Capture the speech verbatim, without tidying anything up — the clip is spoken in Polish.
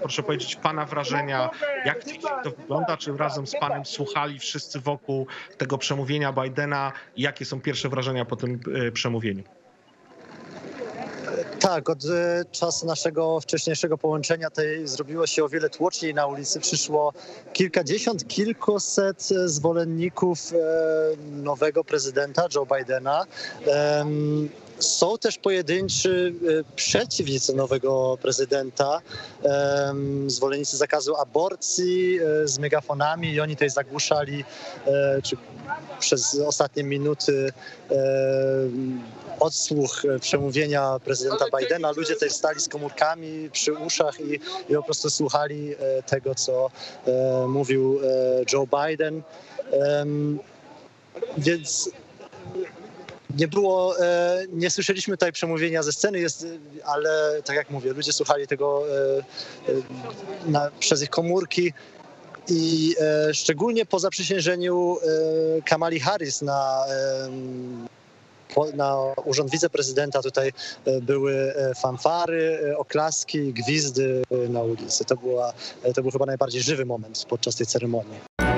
proszę powiedzieć, pana wrażenia, jak w tej chwili to wygląda? Czy razem z panem słuchali wszyscy wokół tego przemówienia Bidena? I jakie są pierwsze wrażenia po tym e, przemówieniu? Tak, od e, czasu naszego wcześniejszego połączenia tej zrobiło się o wiele tłoczniej na ulicy. Przyszło kilkadziesiąt, kilkuset zwolenników e, nowego prezydenta Joe Bidena. Em, Są też pojedynczy e, przeciwnicy nowego prezydenta, em, zwolennicy zakazu aborcji e, z megafonami i oni tutaj zagłuszali e, czy przez ostatnie minuty e, odsłuch przemówienia prezydenta Bidena. Ludzie tutaj stali z komórkami przy uszach i, i po prostu słuchali e, tego, co e, mówił e, Joe Biden. Em, więc nie było, e, nie słyszeliśmy tutaj przemówienia ze sceny, jest, ale tak jak mówię, ludzie słuchali tego e, e, na, przez ich komórki. I e, szczególnie po zaprzysiężeniu e, Kamali Harris na, e, po, na urząd wiceprezydenta tutaj e, były e, fanfary, e, oklaski, gwizdy e, na ulicy. To, była, e, to był chyba najbardziej żywy moment podczas tej ceremonii.